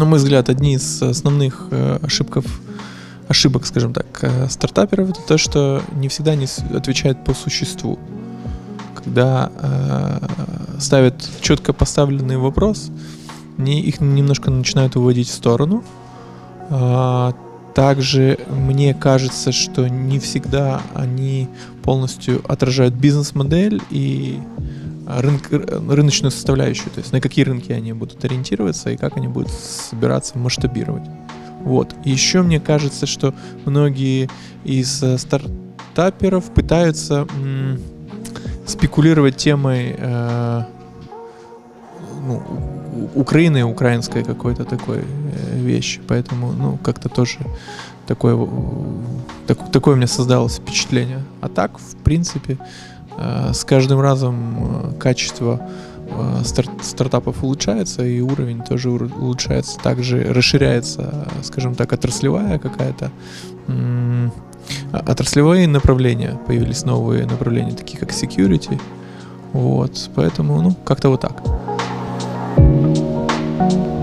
на мой взгляд, одни из основных ошибок, скажем так, стартаперов — это то, что не всегда они отвечают по существу. Когда ставят четко поставленный вопрос, их немножко начинают уводить в сторону. Также мне кажется, что не всегда они полностью отражают бизнес-модель и рыночную составляющую, то есть на какие рынки они будут ориентироваться и как они будут собираться масштабировать. Вот. И еще мне кажется, что многие из стартаперов пытаются спекулировать темой Украины, украинской какой-то такой вещи, поэтому, как-то тоже такое у меня создалось впечатление. А так, в принципе, с каждым разом качество стартапов улучшается, и уровень тоже улучшается. Также расширяется, скажем так, отраслевая какая-то отраслевые направления, появились новые направления, такие как security. Вот, поэтому, как-то вот так.